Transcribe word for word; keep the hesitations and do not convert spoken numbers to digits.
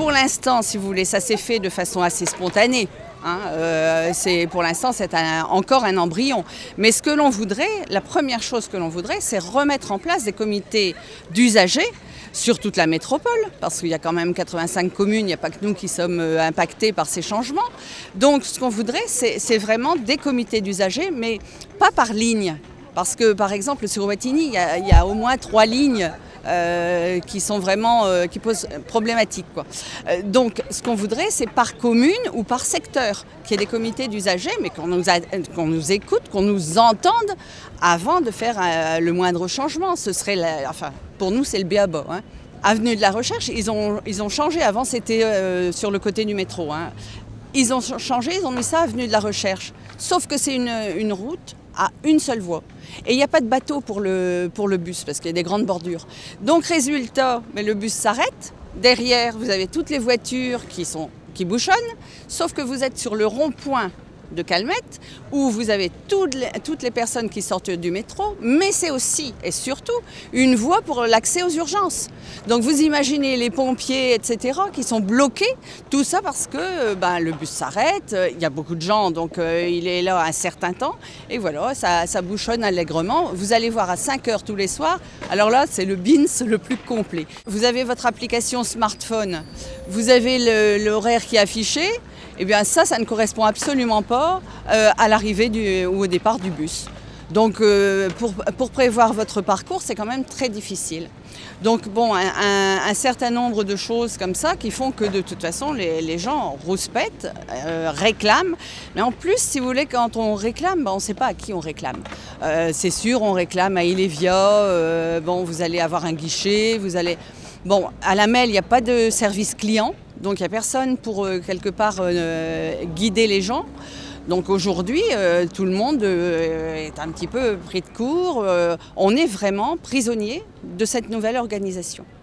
pour l'instant, si vous voulez, ça s'est fait de façon assez spontanée. Hein, euh, c'est, pour l'instant, c'est un, encore un embryon. Mais ce que l'on voudrait, la première chose que l'on voudrait, c'est remettre en place des comités d'usagers sur toute la métropole, parce qu'il y a quand même quatre-vingt-cinq communes, il n'y a pas que nous qui sommes impactés par ces changements. Donc ce qu'on voudrait, c'est, c'est vraiment des comités d'usagers, mais pas par ligne. Parce que par exemple sur Wattignies, il y a, il y a au moins trois lignes euh, qui sont vraiment euh, qui posent problématique, quoi. Euh, donc ce qu'on voudrait, c'est par commune ou par secteur, qu'il y ait des comités d'usagers, mais qu'on nous, a, qu'on nous écoute, qu'on nous entende avant de faire euh, le moindre changement. Ce serait, la, enfin, pour nous, c'est le b.a-ba. Hein. Avenue de la Recherche, ils ont, ils ont changé. Avant, c'était euh, sur le côté du métro. Hein. Ils ont changé, ils ont mis ça avenue de la Recherche. Sauf que c'est une, une route à une seule voie. Et il n'y a pas de bateau pour le, pour le bus, parce qu'il y a des grandes bordures. Donc résultat, mais le bus s'arrête. Derrière, vous avez toutes les voitures qui, sont, qui bouchonnent, sauf que vous êtes sur le rond-point de Calmette, où vous avez toutes les, toutes les personnes qui sortent du métro, mais c'est aussi et surtout une voie pour l'accès aux urgences. Donc vous imaginez les pompiers, et cetera, qui sont bloqués, tout ça parce que ben, le bus s'arrête, il y a beaucoup de gens, donc euh, il est là un certain temps, et voilà, ça, ça bouchonne allègrement. Vous allez voir à cinq heures tous les soirs, alors là c'est le B I N S le plus complet. Vous avez votre application smartphone, vous avez l'horaire qui est affiché, et bien ça, ça ne correspond absolument pas euh, à l'arrivée du, ou au départ du bus. Donc euh, pour, pour prévoir votre parcours, c'est quand même très difficile. Donc bon, un, un, un certain nombre de choses comme ça qui font que de toute façon, les, les gens rouspètent, euh, réclament. Mais en plus, si vous voulez, quand on réclame, ben, on ne sait pas à qui on réclame. Euh, c'est sûr, on réclame à Ilévia, euh, bon, vous allez avoir un guichet, vous allez... Bon, à la Melle, il n'y a pas de service client. Donc il n'y a personne pour euh, quelque part euh, guider les gens. Donc aujourd'hui, euh, tout le monde euh, est un petit peu pris de court. Euh, on est vraiment prisonnier de cette nouvelle organisation.